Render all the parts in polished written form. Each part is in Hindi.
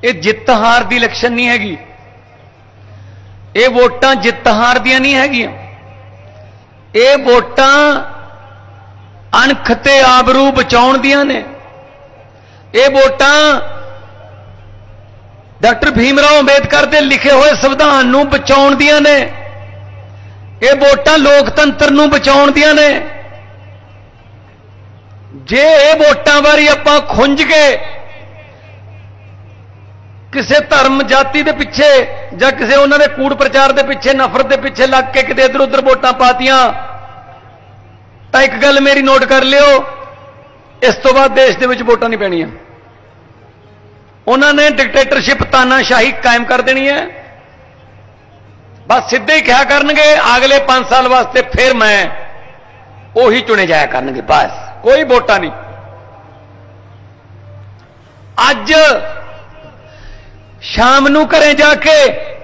ये जित हार दी इलेक्शन नहीं हैगी, ये वोटां जित हार दियां नहीं हैगियां, ये वोटां अणख ते आबरू बचाउण दियां ने। ये वोटां डॉक्टर भीमराव अंबेडकर के लिखे हुए संविधान नूं बचाउण दियां ने। ये वोटां लोकतंत्र नूं बचाउण दियां ने। जे ये वोटां बारी आपां खुंज के किसी धर्म जाति के पिछे या किसी उन्होंने कूड़ प्रचार के पिछे नफरत के पिछे लग के किते इधर उधर वोटां पातियां, तो एक गल मेरी नोट कर लियो, इस तो बाद देश के वोटां नहीं पैणियां। उन्होंने डिक्टेटरशिप तानाशाही कायम कर देनी है। बस सीधे ही कहा करनगे अगले 5 साल वास्ते फिर मैं उही चुने जाया करनगे, बस कोई वोटां नहीं। अज शाम नूं घरे जाके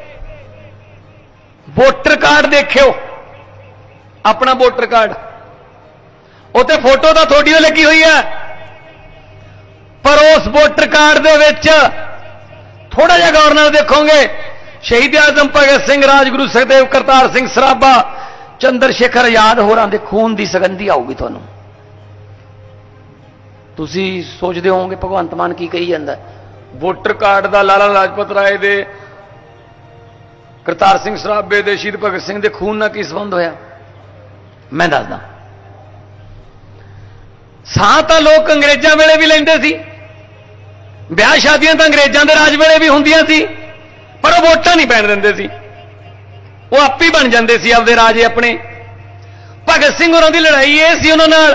वोटर कार्ड देखियो, अपना वोटर कार्ड, उत्ते फोटो तो थोड़ी लगी हुई है, पर उस वोटर कार्ड दे विच थोड़ा जिहा गौर नाल देखोगे शहीद आजम भगत सिंह, राजगुरु सुखदेव, करतार सिंह सराभा, चंद्र शेखर आजाद होरां दे खून की सुगंधी आऊगी तुहानूं। तुसीं सोचदे होवोगे भगवंत मान की कही जांदा, वोटर कार्ड का लाला लाजपत राय दे, करतार सिंह सराभे दे, शहीद भगत सिंह दे खून नाल की संबंध होया? मैं दसदा। सां तां लोग अंग्रेजां वेले भी लैंदे सी, ब्याह शादियां तां अंग्रेजां दे राज वेले भी हुंदियां सी, पर वो वोटां नहीं पैण दिंदे सी, वो आप ही बन जांदे सी आपदे राजे अपने। भगत सिंह होरां दी लड़ाई ये सी उन्हां नाल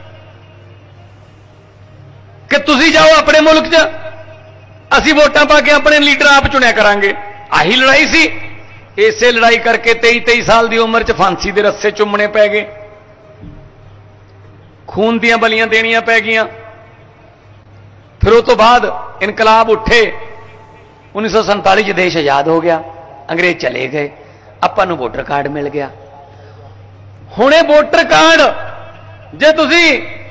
कि तुसीं जाओ अपने मुल्क च, असीं वोटां पा के अपने लीडर आप चुनिया करांगे। आही लड़ाई सी। इसे लड़ाई करके 23-23 साल की उम्र च फांसी के रस्से चुमने पै गए, खून दियां बलियां देनियां पै गईयां। फिर उस तो बाद इनकलाब उठे, 1947 च देश आजाद हो गया, अंग्रेज चले गए, आपां नूं वोटर कार्ड मिल गया। हुण ये वोटर कार्ड जे तुसीं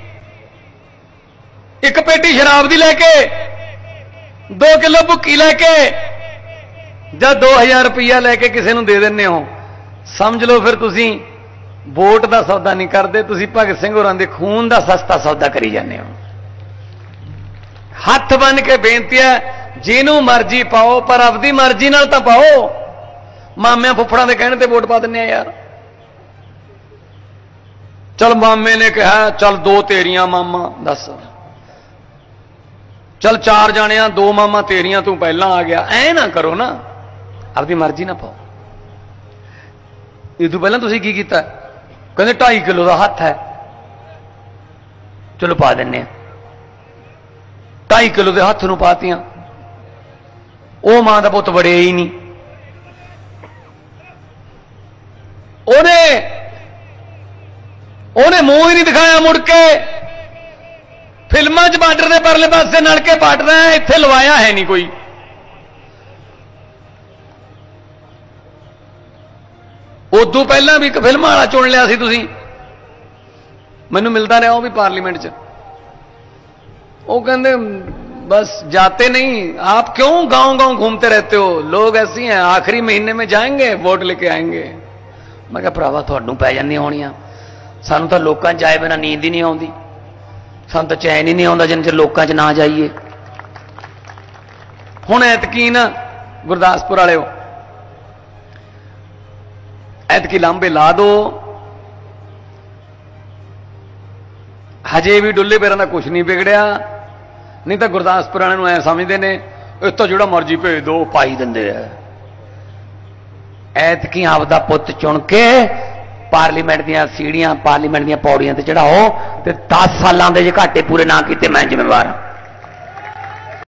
एक पेटी शराब दी लैके 2 किलो भुक्की लैके या 2000 रुपया लैके किसी नूं दे दिंदे हो, समझ लो फिर तुसीं वोट का सौदा नहीं करते, तुसीं भगत सिंह होरां दे खून का सस्ता सौदा करी जाते हो। हथ बन के बेनती है, जिन्हों मर्जी पाओ, पर अपनी मर्जी नाल तां पाओ। मामिया फुफड़ा के कहने ते वोट पा दिंदे यार। चल मामे ने कहा चल 2 तेरियां मामा, दस चल 4 जाने 2 मामा तेरियां, तू पहला आ गया। ऐ ना करो ना, अपनी मर्जी ना पाओ। इस तों पहला तुसीं की कीता? कहते 2.5 किलो का हथ है, चलो पा दिन्ने। 2.5 किलो के हथ नूं पातियां, वो मां का पुत बड़े ही नहीं। उन्हें मुंह ही नहीं दिखाया मुड़ के। फिल्मां च बार्डर के परले पासे नलके पट रहा है, इत्थे लवाया है नहीं कोई। उदों पहला भी एक फिल्म वाला चुन लिया सी तुसीं, मैनूं मिलता रहा वो भी पार्लीमेंट च। वो कहते बस जाते नहीं आप, क्यों गांव गांव घूमते रहते हो, लोग ऐसी हैं आखिरी महीने में जाएंगे वोट लेके आएंगे। मैं कहा भरावा तुहानूं पै जांदियां होणियां, सानूं तां लोकां च जाए बिना नींद ही नहीं आउंदी, सानूं तां चैन ही नहीं आउंदा जिन्ने चिर लोकां च ना जाइए। हुण ऐतकी ना गुरदासपुर वालिओ, ऐतकी लांबे ला दो, हजे भी डुल्ले पैरां दा कुछ नहीं बिगड़िया। नहीं तो गुरदासपुर वालिआं नूं ऐ समझदे ने इस तो जिहड़ा मर्जी भेज दो पाई दिंदे आ। ऐतकी आपदा पुत चुन के पार्लीमेंट दीआं सीढ़ियां, पार्लीमेंट दीआं पौड़ियां ते चढ़ाओ, ते 10 सालां दे जे घाटे पूरे ना कीते मैं जिम्मेवार।